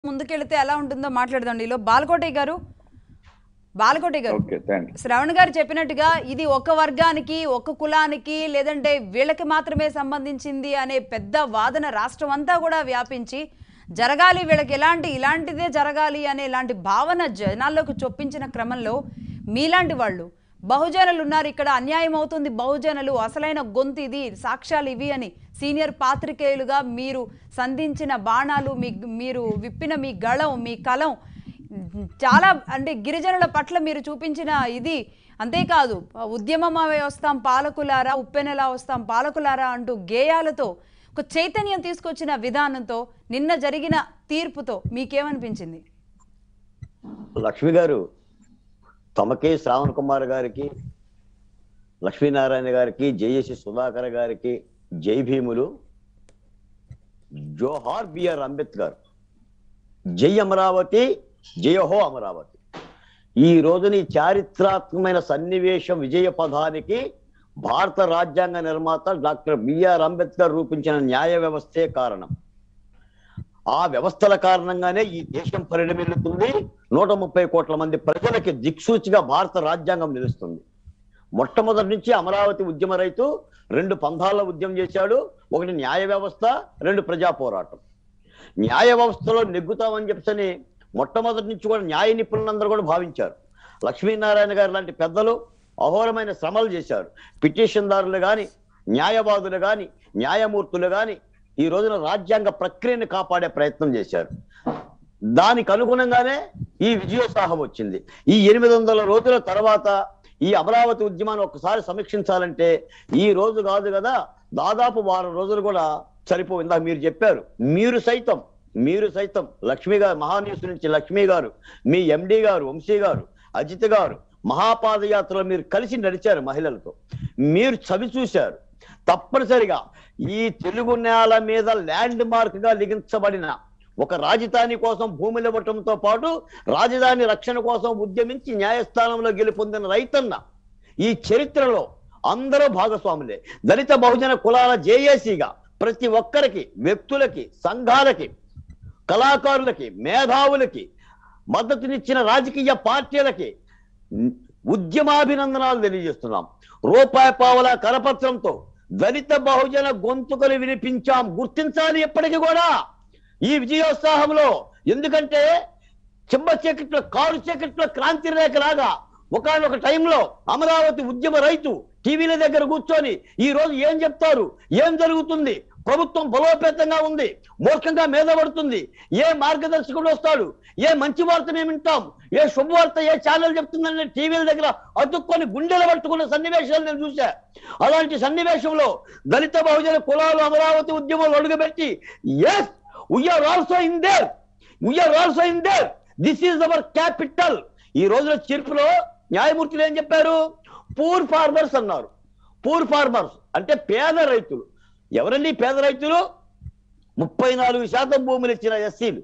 ముందుకెళ్తే ఎలా ఉంటుందో మాట్లాడదాం. ఈలో బాలకోటి గారు ఓకే, థాంక్స్. శ్రవణ్ గారు చెప్పినట్టుగా ఇది ఒక వర్గానికి ఒక కులానికి లేదంటే వీళ్ళకి మాత్రమే సంబంధించింది అనే పెద్ద వాదన రాష్ట్రం అంతా కూడా వ్యాపించి జరగాలి, వీళ్ళకి ఇలాంటిదే జరగాలి అనే ఇలాంటి భావన జనాల్లోకి చొప్పించిన క్రమంలో మీలాంటి వాళ్ళు బహుజనులు ఉన్నారు, ఇక్కడ అన్యాయం అవుతుంది, బహుజనులు అసలైన గొంతు ఇది, సాక్ష్యాలు ఇవి అని సీనియర్ పాత్రికేయులుగా మీరు సంధించిన బాణాలు, మీరు విప్పిన మీ గళం, మీ కలం చాలా అంటే గిరిజనుల పట్ల మీరు చూపించిన ఇది. అంతేకాదు ఉద్యమమే వస్తాం పాలకులారా, ఉప్పెనెలా వస్తాం పాలకులారా అంటూ గేయాలతో ఒక చైతన్యం తీసుకొచ్చిన విధానంతో నిన్న జరిగిన తీర్పుతో మీకేమనిపించింది? లక్ష్మి గారు, తమకే శ్రావణ్ కుమార్ గారికి, లక్ష్మీనారాయణ గారికి, జేఏసీ సుధాకర్ గారికి జై భీములు. జోహార్ బిఆర్ అంబేద్కర్, జై అమరావతి, జయహో అమరావతి. ఈ రోజుని చారిత్రాత్మకమైన సన్నివేశం విజయ పదానికి భారత రాజ్యాంగ నిర్మాత డాక్టర్ బిఆర్ అంబేద్కర్ రూపించిన న్యాయ వ్యవస్థే కారణం. ఆ వ్యవస్థల కారణంగానే ఈ దేశం పరిణమిల్లుతుంది. 130 కోట్ల మంది ప్రజలకి దిక్సూచిగా భారత రాజ్యాంగం నిలుస్తుంది. మొట్టమొదటి నుంచి అమరావతి ఉద్యమ రైతు 2 పంథాల ఉద్యమం చేశాడు. ఒకటి న్యాయ వ్యవస్థ, 2 ప్రజా పోరాటం. న్యాయ వ్యవస్థలో నెగ్గుతామని చెప్పని మొట్టమొదటి నుంచి కూడా న్యాయ నిపుణులందరూ కూడా భావించారు. లక్ష్మీనారాయణ గారు లాంటి పెద్దలు అహోరమైన శ్రమలు చేశారు. పిటిషన్దారులు కానీ, న్యాయవాదులు కానీ, న్యాయమూర్తులు కానీ ఈ రోజున రాజ్యాంగ ప్రక్రియను కాపాడే ప్రయత్నం చేశారు. దానికి అనుగుణంగానే ఈ విజయోత్సాహం వచ్చింది. ఈ 800 రోజుల తర్వాత ఈ అమరావతి ఉద్యమాన్ని ఒకసారి సమీక్షించాలంటే ఈ రోజు కాదు కదా, దాదాపు 1 రోజులు కూడా సరిపోయింది. ఇందాక మీరు చెప్పారు, మీరు సైతం లక్ష్మి గారు, మహాన్యూస్ నుంచి లక్ష్మి గారు, మీ ఎండి గారు వంశీ గారు, అజిత్ గారు మహాపాదయాత్రలో మీరు కలిసి నడిచారు మహిళలతో. మీరు చవి చూశారు. తప్పనిసరిగా ఈ తెలుగు నేల మీద ల్యాండ్ మార్క్ గా లిఖించబడిన ఒక రాజధాని కోసం భూములు ఇవ్వటంతో పాటు రాజధాని రక్షణ కోసం ఉద్యమించి న్యాయస్థానంలో గెలుపొందిన రైతన్న ఈ చరిత్రలో అందరూ భాగస్వాములే. దళిత బహుజన కులాల జేఏసీగా ప్రతి ఒక్కరికి, వ్యక్తులకి, సంఘాలకి, కళాకారులకి, మేధావులకి, మద్దతునిచ్చిన రాజకీయ పార్టీలకి ఉద్యమాభినందనాలు తెలియజేస్తున్నాం. రూపాయి పావల కరపత్రంతో దళిత బహుజన గొంతుకలు వినిపించాం. గుర్తించాలి ఎప్పటికీ కూడా ఈ విజయోత్సాహంలో. ఎందుకంటే చెంబ చీకట్లో, కారు చీకట్లో క్రాంతి రేఖ లాగా ఒకనొక టైంలో అమరావతి ఉద్యమ రైతు టీవీల దగ్గర కూర్చొని ఈ రోజు ఏం చెప్తారు, ఏం జరుగుతుంది, ప్రభుత్వం బలోపేతంగా ఉంది, మూర్ఖంగా మీదపడుతుంది, ఏ మార్గదర్శకుడు వస్తాడు, ఏ మంచి వార్త మేము వింటాం, ఏ శుభవార్త ఏ ఛానల్ చెప్తుందని టీవీల దగ్గర అతుక్కొని గుండెలు పట్టుకున్న సన్నివేశాలు నేను చూసా. అలాంటి సన్నివేశంలో దళిత బహుజన కులాలు అమరావతి ఉద్యమంలో అడుగుపెట్టి yes, we are also in there, this is our capital. ఈ రోజున తీర్పులో న్యాయమూర్తులు ఏం చెప్పారు? పూర్ ఫార్మర్స్ అన్నారు. పూర్ ఫార్మర్స్ అంటే పేద రైతులు. ఎవరండి పేద రైతులు? 34% భూములు ఇచ్చిన ఎస్సీలు,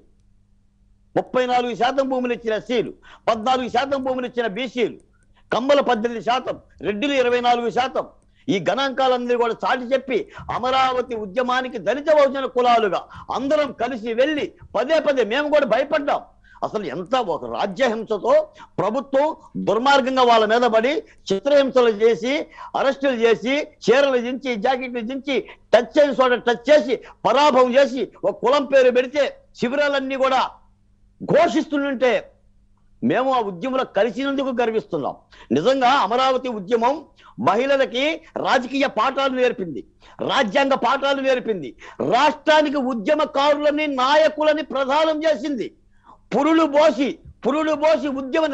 34% భూములు ఇచ్చిన ఎస్సీలు, 14% భూములు ఇచ్చిన బీసీలు, కమ్మల 18%, రెడ్డిలు 24%. ఈ గణాంకాలన్నీ కూడా చాటి చెప్పి అమరావతి ఉద్యమానికి దళిత బహుజన కులాలుగా అందరం కలిసి వెళ్ళి పదే మేము కూడా భయపడ్డాం. అసలు ఎంత ఒక రాజ్యహింసతో ప్రభుత్వం దుర్మార్గంగా వాళ్ళ మీద పడి చిత్రహింసలు చేసి, అరెస్టులు చేసి, చీరలు దించి, జాకెట్లు దించి, టచ్ చేసి చోట టచ్ చేసి, పరాభవం చేసి ఒక కులం పేరు పెడితే శిబిరాలన్నీ కూడా ఘోషిస్తుంటే మేము ఆ ఉద్యమంలో కలిసినందుకు గర్విస్తున్నాం. నిజంగా అమరావతి ఉద్యమం మహిళలకి రాజకీయ పాఠాలు నేర్పింది, రాజ్యాంగ పాఠాలు నేర్పింది, రాష్ట్రానికి ఉద్యమకారులని, నాయకులని ప్రదానం చేసింది. పురులు పోసి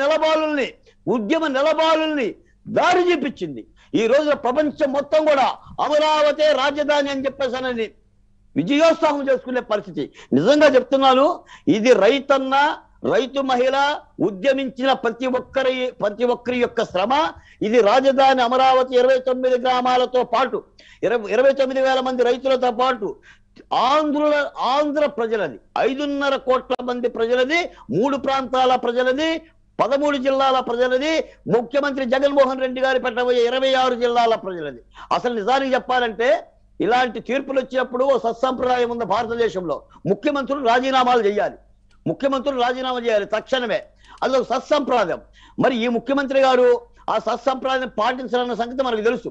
ఉద్యమ నిలబాలుల్ని దారి చూపించింది. ఈ రోజు ప్రపంచం మొత్తం కూడా అమరావతి రాజధాని అని చెప్పేసానని విజయోత్సాహం చేసుకునే పరిస్థితి. నిజంగా చెప్తున్నాను, ఇది రైతు మహిళ ఉద్యమించిన ప్రతి ఒక్కరి యొక్క శ్రమ. ఇది రాజధాని అమరావతి 29 గ్రామాలతో పాటు 29,000 మంది రైతులతో పాటు ఆంధ్ర ప్రజలది, 5.5 కోట్ల మంది ప్రజలది, 3 ప్రాంతాల ప్రజలది, 13 జిల్లాల ప్రజలది, ముఖ్యమంత్రి జగన్మోహన్ రెడ్డి గారి పెట్టబోయే 26 జిల్లాల ప్రజలది. అసలు నిజానికి చెప్పాలంటే ఇలాంటి తీర్పులు వచ్చినప్పుడు సత్సంప్రదాయం ఉంది భారతదేశంలో. ముఖ్యమంత్రులు రాజీనామాలు చేయాలి. ముఖ్యమంత్రులు రాజీనామా చేయాలి తక్షణమే. అది ఒక సత్సంప్రదాయం. మరి ఈ ముఖ్యమంత్రి గారు ఆ సత్సంప్రదాయం పాటించాలన్న సంగతి మనకు తెలుసు.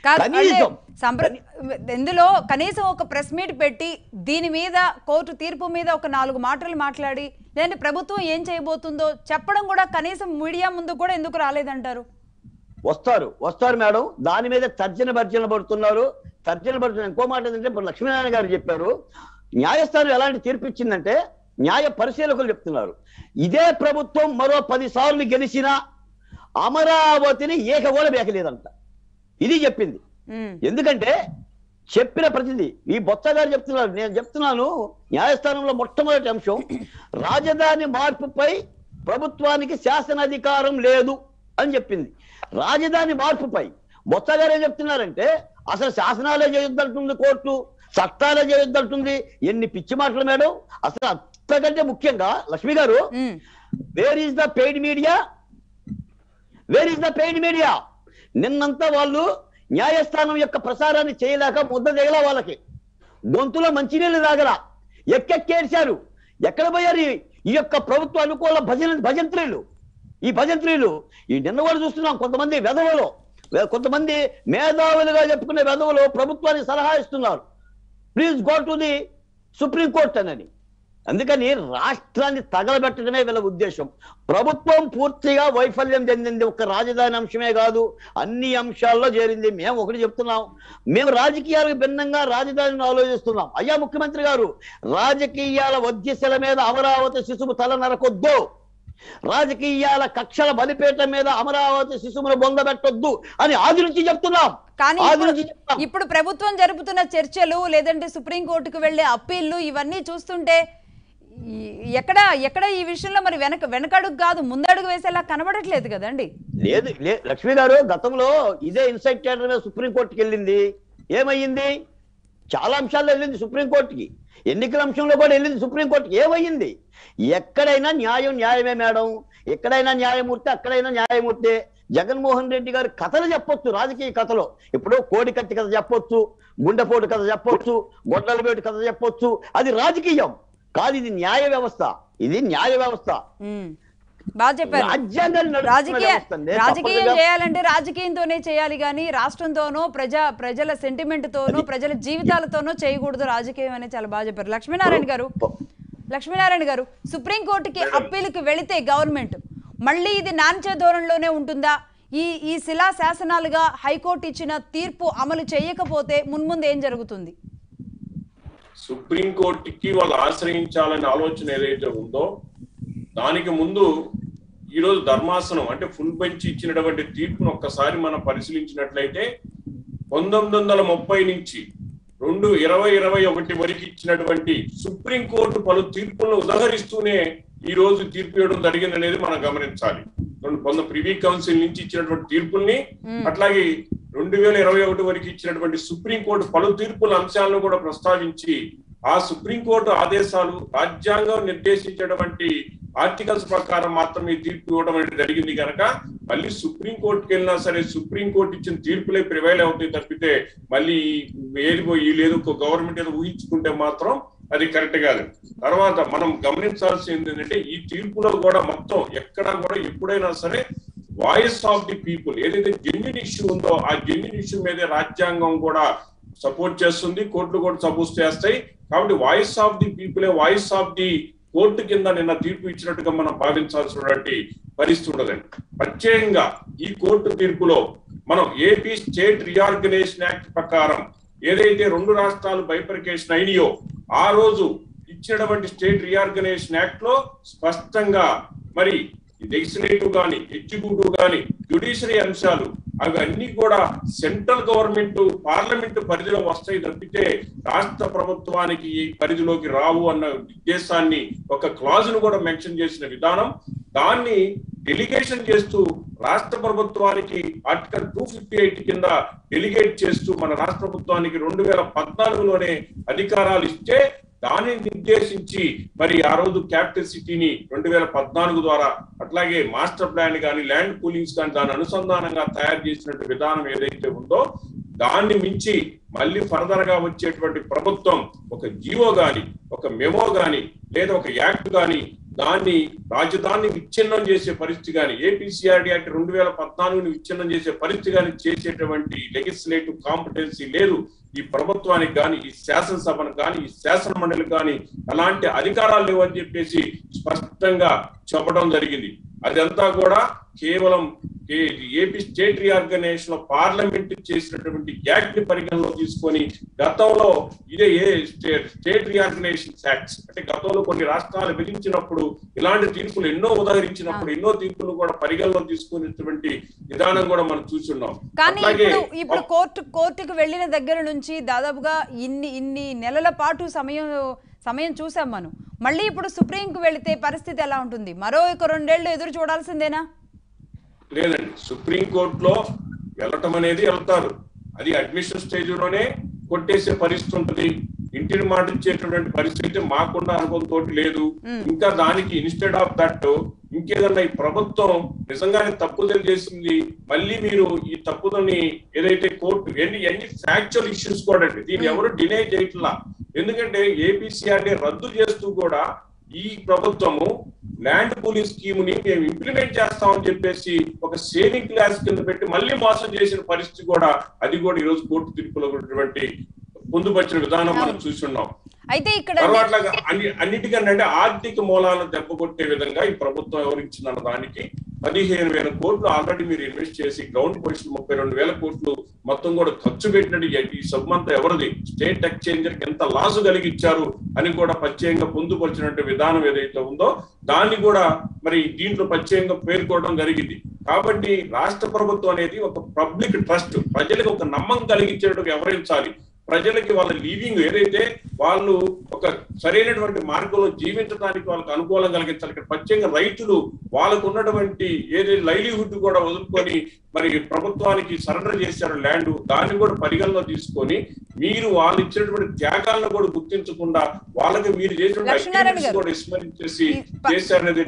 ఇందులో కనీసం ఒక ప్రెస్ మీట్ పెట్టి దీని మీద కోర్టు తీర్పు మీద ఒక 4 మాటలు మాట్లాడి లేదంటే ప్రభుత్వం ఏం చేయబోతుందో చెప్పడం కూడా కనీసం మీడియా ముందు కూడా ఎందుకు రాలేదంటారు? వస్తారు మేడం. దాని మీద తర్జన భర్జన పడుతున్నారు. ఇంకో మాట ఏంటంటే ఇప్పుడు లక్ష్మీనారాయణ గారు చెప్పారు, న్యాయస్థానం ఎలాంటి తీర్పు ఇచ్చిందంటే న్యాయ పరిశీలకులు చెప్తున్నారు, ఇదే ప్రభుత్వం మరో 10 సార్లు గెలిచినా అమరావతిని ఏకగోళ బేకలేదంట. ఇది చెప్పింది. ఎందుకంటే చెప్పిన ప్రతిదీ ఈ బొత్స గారు చెప్తున్నారు. నేను చెప్తున్నాను, న్యాయస్థానంలో మొట్టమొదటి అంశం రాజధాని మార్పుపై ప్రభుత్వానికి శాసనాధికారం లేదు అని చెప్పింది. రాజధాని మార్పుపై బొత్స గారు ఏం చెప్తున్నారంటే అసలు శాసనాలే చేయొద్దంటుంది కోర్టు, చట్టాలే చేయొద్దంటుంది. ఎన్ని పిచ్చి మాటలు మేడం. అసలు అంతకంటే ముఖ్యంగా లక్ష్మి గారు, where is the paid media? నిన్నంతా వాళ్ళు న్యాయస్థానం యొక్క ప్రసారాన్ని చేయలేక ముద్ద దిగల, వాళ్ళకి గొంతులో మంచినీళ్ళు తాగలా, ఎక్కెక్కేర్చారు. ఎక్కడ పోయారు ఈ యొక్క ప్రభుత్వ అనుకూల భజంత్రీలు? ఈ నిన్న కూడా చూస్తున్నాం, కొంతమంది వెధవలు, కొంతమంది మేధావులుగా చెప్పుకునే వెధవలు ప్రభుత్వానికి సలహా ఇస్తున్నారు, please go to the supreme court అని. అందుకని రాష్ట్రాన్ని తగలబెట్టడమే వీళ్ళ ఉద్దేశం. ప్రభుత్వం పూర్తిగా వైఫల్యం చెందింది. ఒక రాజధాని అంశమే కాదు, అన్ని అంశాల్లో చేరింది. మేము ఒకటి చెప్తున్నాం, మేము రాజకీయాలకు భిన్నంగా రాజధానిని ఆలోచిస్తున్నాం. అయ్యా ముఖ్యమంత్రి గారు, రాజకీయాల వధ్యశల మీద అమరావతి శిశువు తల నరకొద్దు, రాజకీయాల కక్షల బలిపేట మీద అమరావతి శిశువును బొందబెట్టొద్దు అని ఆది నుంచి చెప్తున్నాం. కానీ ఇప్పుడు ప్రభుత్వం జరుపుతున్న చర్చలు లేదంటే సుప్రీంకోర్టుకు వెళ్లే అప్పీళ్లు ఇవన్నీ చూస్తుంటే ఎక్కడ ఈ విషయంలో మరి వెనకడుగు కాదు ముందడుగు వేసేలా కనబడట్లేదు కదండి. లేదు లక్ష్మి గారు, గతంలో ఇదే ఇన్సైట్ థియేటర్ మీద సుప్రీంకోర్టుకి వెళ్ళింది. ఏమయ్యింది? చాలా అంశాల్లో వెళ్ళింది సుప్రీంకోర్టుకి. ఎన్నికల అంశంలో కూడా వెళ్ళింది సుప్రీంకోర్టుకి. ఏమయ్యింది? ఎక్కడైనా న్యాయమే మేడం. ఎక్కడైనా న్యాయమూర్తి, అక్కడైనా న్యాయమూర్తి. జగన్మోహన్ రెడ్డి గారి కథలు చెప్పొచ్చు, రాజకీయ కథలో. ఇప్పుడు కోడికత్తి కథ చెప్పొచ్చు, గుండెపోటు కథ చెప్పొచ్చు, గొడ్డలబేటు కథ చెప్పొచ్చు. అది రాజకీయం కాదు, ఇది న్యాయ వ్యవస్థ. బాగా చెప్పారు. రాజకీయం చేయాలంటే రాజకీయంతోనే చేయాలి కానీ రాష్ట్రంతోనో ప్రజల సెంటిమెంట్ తోనో ప్రజల జీవితాలతోనో చేయకూడదు రాజకీయం అని చాలా బాగా చెప్పారు. లక్ష్మీనారాయణ గారు, సుప్రీంకోర్టుకి అప్పీలుకి వెళితే గవర్నమెంట్ మళ్ళీ ఇది నాంచే ధోరణిలోనే ఉంటుందా? ఈ శిలా శాసనాలుగా హైకోర్టు ఇచ్చిన తీర్పు అమలు చేయకపోతే మున్ముందు ఏం జరుగుతుంది? సుప్రీంకోర్టుకి వాళ్ళు ఆశ్రయించాలనే ఆలోచన ఏదైతే ఉందో దానికి ముందు ఈరోజు ధర్మాసనం అంటే ఫుల్ బెంచ్ ఇచ్చినటువంటి తీర్పును ఒక్కసారి మనం పరిశీలించినట్లయితే 1930 నుంచి 2021 వరకు ఇచ్చినటువంటి సుప్రీంకోర్టు పలు తీర్పులను ఉదహరిస్తూనే ఈ రోజు తీర్పు ఇవ్వడం జరిగింది అనేది మనం గమనించాలి. ప్రివీ కౌన్సిల్ నుంచి ఇచ్చినటువంటి తీర్పుల్ని, అట్లాగే 2021 వరకు ఇచ్చినటువంటి సుప్రీంకోర్టు పలు తీర్పుల అంశాలను కూడా ప్రస్తావించి ఆ సుప్రీంకోర్టు ఆదేశాలు రాజ్యాంగం నిర్దేశించినటువంటి ఆర్టికల్స్ ప్రకారం మాత్రం ఈ తీర్పు ఇవ్వడం అనేది జరిగింది కనుక మళ్ళీ సుప్రీంకోర్టుకి వెళ్ళినా సరే సుప్రీంకోర్టు ఇచ్చిన తీర్పులే ప్రివైల్ అవుతాయి తప్పితే మళ్ళీ లేదు గవర్నమెంట్ ఏదో ఊహించుకుంటే మాత్రం అది కరెక్ట్ కాదు. తర్వాత మనం గమనించాల్సింది ఏంటంటే ఈ తీర్పులో కూడా మొత్తం ఎక్కడ కూడా ఎప్పుడైనా సరే వాయిస్ ఆఫ్ ది పీపుల్ ఏదైతే జెన్యూన్ ఇష్యూ ఉందో ఆ జెన్యూన్ ఇష్యూ మీదే రాజ్యాంగం కూడా సపోర్ట్ చేస్తుంది, కోర్టులు కూడా సపోర్ట్ చేస్తాయి. కాబట్టి వాయిస్ ఆఫ్ ది పీపులే వాయిస్ ఆఫ్ ది కోర్టు కింద నిన్న తీర్పు ఇచ్చినట్టుగా మనం భావించాల్సినటువంటి పరిస్థితి ఉండదండి. ప్రత్యేకంగా ఈ కోర్టు తీర్పులో మనం ఏపీ స్టేట్ రీఆర్గనైజేషన్ యాక్ట్ ప్రకారం ఏదైతే 2 రాష్ట్రాలు బైఫర్కేషన్ అయినాయో ఆ రోజు ఇచ్చినటువంటి స్టేట్ రీఆర్గనైజేషన్ యాక్ట్ లో స్పష్టంగా మరి లెజిస్లేటివ్ గాని ఎగ్జిక్యూటివ్ గాని జ్యుడిషియరీ అంశాలు అవి అన్ని కూడా సెంట్రల్ గవర్నమెంట్ పార్లమెంట్ పరిధిలో వస్తాయి తప్పితే రాష్ట్ర ప్రభుత్వానికి ఈ పరిధిలోకి రావు అన్న ఉద్దేశాన్ని ఒక క్లాజ్ ను కూడా మెన్షన్ చేసిన విధానం, దాన్ని డెలిగేషన్ చేస్తూ రాష్ట్ర ప్రభుత్వానికి ఆర్టికల్ 258 కింద డెలిగేట్ చేస్తూ మన రాష్ట్ర ప్రభుత్వానికి 2014లోనే అధికారాలు ఇస్తే దాన్ని నిర్దేశించి మరి ఆ రోజు క్యాపిటల్ సిటీని 2014 ద్వారా అట్లాగే మాస్టర్ ప్లాన్ కానీ ల్యాండ్ పూలింగ్స్ కానీ దాని అనుసంధానంగా తయారు చేసినట్టు విధానం ఏదైతే ఉందో దాన్ని మించి మళ్ళీ ఫర్దర్ గా వచ్చేటువంటి ప్రభుత్వం ఒక జీవో గాని ఒక మెమో గాని లేదా ఒక యాక్ట్ గాని దాన్ని రాజధానిని విచ్ఛిన్నం చేసే పరిస్థితి కానీ ఏపీసీఆర్డీ యాక్ట్ 2014ని విచ్ఛిన్నం చేసే పరిస్థితి కానీ చేసేటువంటి లెజిస్లేటివ్ కాంపిటెన్సీ లేదు ఈ ప్రభుత్వానికి కానీ, ఈ శాసనసభను కానీ, ఈ శాసన మండలికి కానీ అలాంటి అధికారాలు లేవని చెప్పేసి స్పష్టంగా చెప్పడం జరిగింది. అదంతా కూడా కేవలం ఏపీ స్టేట్ రీఆర్గనైజేషన్ లో పార్లమెంట్ చేసినటువంటి యాక్ట్ ని పరిగణలో తీసుకొని గతంలో ఇదే స్టేట్ రీఆర్గనైజేషన్ యాక్ట్స్ అంటే గతంలో కొన్ని రాష్ట్రాలు విధించినప్పుడు ఇలాంటి తీర్పులు ఎన్నో ఉదహరించినప్పుడు ఎన్నో తీర్పులు కూడా పరిగణలో తీసుకునేటువంటి విధానం కూడా మనం చూస్తున్నాం. కానీ ఇప్పుడు కోర్టుకు వెళ్ళిన దగ్గర నుంచి దాదాపుగా ఇన్ని నెలల పాటు సమయం చూసాం మనం. మళ్ళీ ఇప్పుడు సుప్రీంకు వెళితే పరిస్థితి ఎలా ఉంటుంది? మరో 2 ఏళ్ళు ఎదురు చూడాల్సిందేనా? లేదండి, సుప్రీంకోర్టులో వెళ్ళటం అనేది వెళ్తారు, అది అడ్మిషన్ స్టేజ్ లోనే కొట్టేసే పరిస్థితి ఉంటుంది. ఇంటిని మాట ఇచ్చేటటువంటి పరిస్థితి మాకుండా అనుభవంతో లేదు. ఇంకా దానికి ఇన్స్టెడ్ ఆఫ్ దట్ ఇంకేదన్నా ఈ ప్రభుత్వం నిజంగానే తప్పుదల చేసింది, మళ్ళీ మీరు ఈ తప్పుదని ఏదైతే కోర్టు ఎన్ని ఫ్యాక్చువల్ ఇష్యూస్ కూడా అండి, దీన్ని ఎవరు డినై చేయట్లా. ఎందుకంటే ఏపీసీఆర్డీ రద్దు చేస్తూ కూడా ఈ ప్రభుత్వము ల్యాండ్ పూలింగ్ స్కీమ్ ని మేము ఇంప్లిమెంట్ చేస్తామని చెప్పేసి ఒక సేవింగ్ క్లాస్ కింద పెట్టి మళ్ళీ మోసం చేసిన పరిస్థితి కూడా, అది కూడా ఈ రోజు కోర్టు తీర్పులో ఉన్నటువంటి పొందుపరిచిన విధానం మనం చూస్తున్నాం. అయితే ఇక్కడ తర్వాత అన్నిటికన్నా ఆర్థిక మూలాలను దెబ్బకొట్టే విధంగా ఈ ప్రభుత్వం వివరించిందన్న దానికి 15,000 కోట్లు ఆల్రెడీ మీరు ఇన్వెస్ట్ చేసి గ్రౌండ్ పొజిషన్ 32,000 కోట్లు మొత్తం కూడా ఖర్చు పెట్టినట్టు ఈ సబ్మంతా ఎవరిది, స్టేట్ ఎక్స్చేంజర్ కి ఎంత లాస్ కలిగించారు అని కూడా ప్రత్యేకంగా పొందుపరిచినట్టు విధానం ఏదైతే ఉందో దాన్ని కూడా మరి దీంట్లో ప్రత్యేకంగా పేర్కోవడం జరిగింది. కాబట్టి రాష్ట్ర ప్రభుత్వం అనేది ఒక పబ్లిక్ ట్రస్ట్, ప్రజలకు ఒక నమ్మకం కలిగించేటట్టు వ్యవహరించాలి. ప్రజలకి వాళ్ళ లివింగ్ ఏదైతే వాళ్ళు ఒక సరైనటువంటి మార్గంలో జీవించడానికి వాళ్ళకి అనుకూలం కలిగించాలి. ఇక్కడ ప్రత్యేకంగా రైతులు వాళ్ళకు ఉన్నటువంటి ఏదైతే లైవ్లీహుడ్ కూడా వదులుకొని మరి ప్రభుత్వానికి సరెండర్ చేశారు ల్యాండ్, దాన్ని కూడా పరిగణలో తీసుకొని మీరు వాళ్ళు ఇచ్చినటువంటి త్యాగాలను కూడా గుర్తించకుండా వాళ్ళకి మీరు చేసినటువంటి కూడా విస్మరించేసి చేశారనేది.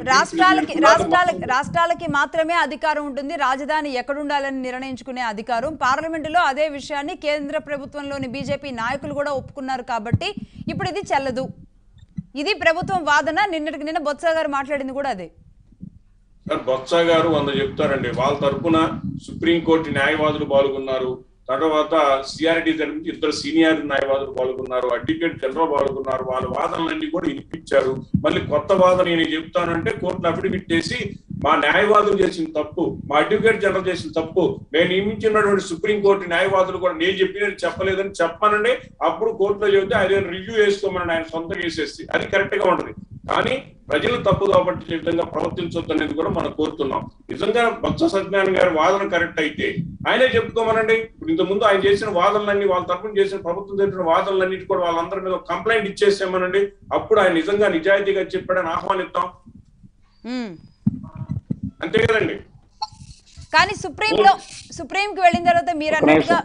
రాష్ట్రాలకి మాత్రమే అధికారం ఉంటుంది, రాజధాని ఎక్కడుండాలని నిర్ణయించుకునే అధికారం. పార్లమెంటులో అదే విషయాన్ని కేంద్ర ప్రభుత్వంలోని బీజేపీ నాయకులు కూడా ఒప్పుకున్నారు. కాబట్టి ఇప్పుడు ఇది చెల్లదు, ఇది ప్రభుత్వం వాదన. నిన్న బొత్స గారు మాట్లాడింది కూడా అదే. బొత్స గారు 100 చెప్తారండి. వాళ్ళ తరఫున సుప్రీంకోర్టు న్యాయవాదులు పాల్గొన్నారు, తర్వాత సిఆర్డి తరఫు 2 సీనియర్ న్యాయవాదులు పాల్గొన్నారు, అడ్వకేట్ జనరల్ పాల్గొన్నారు. వాళ్ళ వాదనలన్నీ కూడా వినిపించారు. మళ్ళీ కొత్త వాదన నేను చెప్తానంటే కోర్టును అఫిడవిట్ చేసి మా న్యాయవాదులు చేసిన తప్పు, మా అడ్వకేట్ జనరల్ చేసిన తప్పు, నేను నియమించినటువంటి సుప్రీంకోర్టు న్యాయవాదులు కూడా నేను చెప్పినది చెప్పలేదని చెప్పానండి. అప్పుడు కోర్టులో చెబితే ఆయన రివ్యూ చేసుకోమని ఆయన సొంతంగా వేసేసి అది కరెక్ట్ గా ఉంటది. కానీ ప్రజలు తప్పు కాబట్టి విధంగా ప్రవర్తించొద్దు అనేది కూడా మనం కోరుతున్నాం. నిజంగా బొత్స సత్యనారాయణ గారి వాదన కరెక్ట్ అయితే ఆయనే చెప్పుకోమనండి. ఇప్పుడు ఇంతకుముందు ఆయన చేసిన వాదనలన్నీ, వాళ్ళ తరఫున చేసిన ప్రభుత్వం చేసిన వాదనలన్నిటి కూడా వాళ్ళందరి మీద కంప్లైంట్ ఇచ్చేసామనండి. అప్పుడు ఆయన నిజంగా నిజాయితీగా చెప్పాడని ఆహ్వానిస్తాం, అంతే కదండి. కానీ సుప్రీంకి వెళ్ళిన తర్వాత మీరు అన్నట్టుగా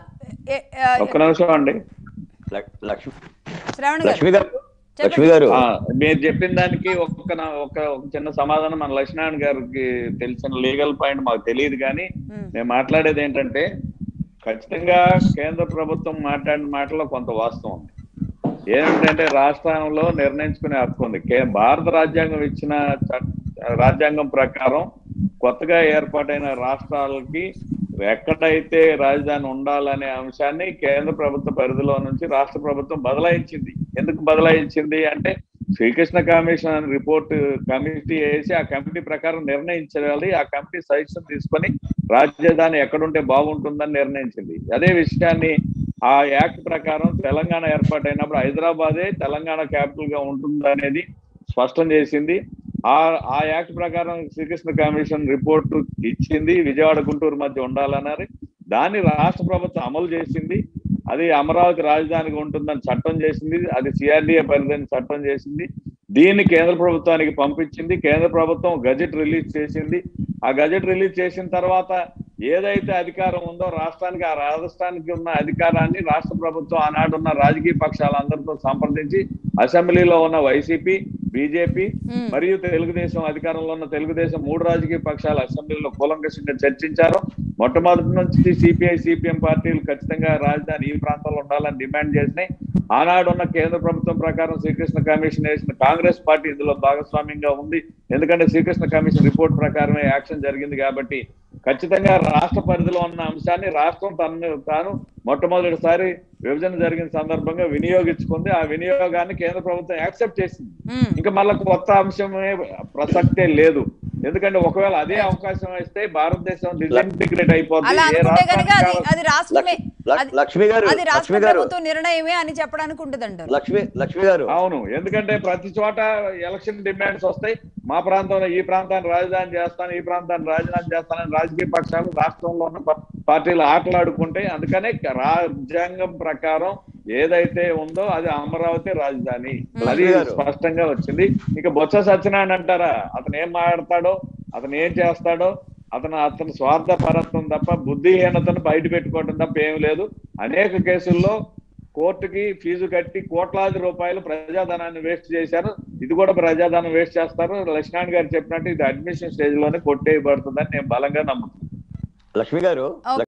లక్ష్మి గారు మీరు చెప్పిన దానికి ఒక చిన్న సమాధానం మన లక్ష్మీనారాయణ గారికి తెలిసిన లీగల్ పాయింట్ మాకు తెలియదు. కానీ నేను మాట్లాడేది ఏంటంటే ఖచ్చితంగా కేంద్ర ప్రభుత్వం మాట్లాడిన మాటలో కొంత వాస్తవం ఉంది. ఏంటంటే రాష్ట్రంలో నిర్ణయించుకునే హక్కు ఉంది. భారత రాజ్యాంగం ఇచ్చిన రాజ్యాంగం ప్రకారం కొత్తగా ఏర్పాటైన రాష్ట్రాలకి ఎక్కడైతే రాజధాని ఉండాలనే అంశాన్ని కేంద్ర ప్రభుత్వ పరిధిలో నుంచి రాష్ట్ర ప్రభుత్వం బదలాయించింది. ఎందుకు బదలాయించింది అంటే శ్రీకృష్ణ కమిషన్ రిపోర్ట్ కమిటీ వేసి ఆ కమిటీ ప్రకారం నిర్ణయించాలి. ఆ కమిటీ సజెషన్ తీసుకొని రాజధాని ఎక్కడుంటే బాగుంటుందని నిర్ణయించింది. అదే విషయాన్ని ఆ యాక్ట్ ప్రకారం తెలంగాణ ఏర్పాటైనప్పుడు హైదరాబాదే తెలంగాణ క్యాపిటల్ గా ఉంటుంది అనేది స్పష్టం చేసింది. ఆ యాక్ట్ ప్రకారం శ్రీకృష్ణ కమిషన్ రిపోర్టు ఇచ్చింది, విజయవాడ గుంటూరు మధ్య ఉండాలన్నారు. దాన్ని రాష్ట్ర ప్రభుత్వం అమలు చేసింది. అది అమరావతి రాజధానిగా ఉంటుందని చట్టం చేసింది. అది సిఆర్డీఏ పరిధిని చట్టం చేసింది. దీన్ని కేంద్ర ప్రభుత్వానికి పంపించింది. కేంద్ర ప్రభుత్వం గజెట్ రిలీజ్ చేసింది. ఆ గజెట్ రిలీజ్ చేసిన తర్వాత ఏదైతే అధికారం ఉందో రాష్ట్రానికి, ఆ రాష్ట్రానికి ఉన్న అధికారాన్ని రాష్ట్ర ప్రభుత్వం ఆనాడున్న రాజకీయ పక్షాలందరితో సంప్రదించి అసెంబ్లీలో ఉన్న వైసీపీ, బీజేపీ మరియు తెలుగుదేశం అధికారంలో ఉన్న తెలుగుదేశం 3 రాజకీయ పక్షాల అసెంబ్లీలో కూలంకషంగా చర్చించారు. మొట్టమొదటి నుంచి సిపిఐ సిపిఎం పార్టీలు ఖచ్చితంగా రాజధాని ఈ ప్రాంతంలో ఉండాలని డిమాండ్ చేసినాయి. ఆనాడు ఉన్న కేంద్ర ప్రభుత్వం ప్రకారం శ్రీకృష్ణ కమిషన్ వేసిన కాంగ్రెస్ పార్టీ ఇందులో భాగస్వామ్యంగా ఉంది. ఎందుకంటే శ్రీకృష్ణ కమిషన్ రిపోర్ట్ ప్రకారమే యాక్షన్ జరిగింది కాబట్టి ఖచ్చితంగా రాష్ట్ర పరిధిలో ఉన్న అంశాన్ని రాష్ట్రం తాను మొట్టమొదటిసారి విభజన జరిగిన సందర్భంగా వినియోగించుకుంది. ఆ వినియోగాన్ని కేంద్ర ప్రభుత్వం యాక్సెప్ట్ చేసింది. ఇంకా మళ్ళీ కొత్త అంశమే ప్రసక్తే లేదు. ఎందుకంటే ఒకవేళ అదే అవకాశం ఇస్తే భారతదేశం డిసింటిగ్రేట్ అయిపోతుంది. లక్ష్మి గారు నిర్ణయమే అని చెప్పడానికి ఉంటుంది లక్ష్మి గారు. అవును, ఎందుకంటే ప్రతి చోట ఎలక్షన్ డిమాండ్స్ వస్తాయి. మా ప్రాంతంలో ఈ ప్రాంతాన్ని రాజధాని చేస్తాను, ఈ ప్రాంతాన్ని రాజధాని చేస్తానని రాజకీయ పక్షాలు రాష్ట్రంలో ఉన్న పార్టీలు ఆటలాడుకుంటాయి. అందుకనే రాజ్యాంగం ప్రకారం ఏదైతే ఉందో అది అమరావతి రాజధాని, అది స్పష్టంగా వచ్చింది. ఇక బొత్స సత్యనారాయణ అంటారా, అతను ఏం మాట్లాడతాడో, అతను ఏం చేస్తాడో, అతను స్వార్థపరత్వం తప్ప బుద్ధిహీనతను బయట పెట్టుకోవడం తప్ప ఏం లేదు. అనేక కేసుల్లో కోర్టుకి ఫీజు కట్టి కోట్లాది రూపాయలు ప్రజాధనాన్ని వేస్ట్ చేశారు. ఇది కూడా ప్రజాధనం వేస్ట్ చేస్తారు. లక్ష్మణ్ గారు చెప్పినట్టు ఇది అడ్మిషన్ స్టేజ్ లోనే కొట్టేయబడుతుందని నేను బలంగా నమ్ముతున్నాను. లక్ష్మి గారు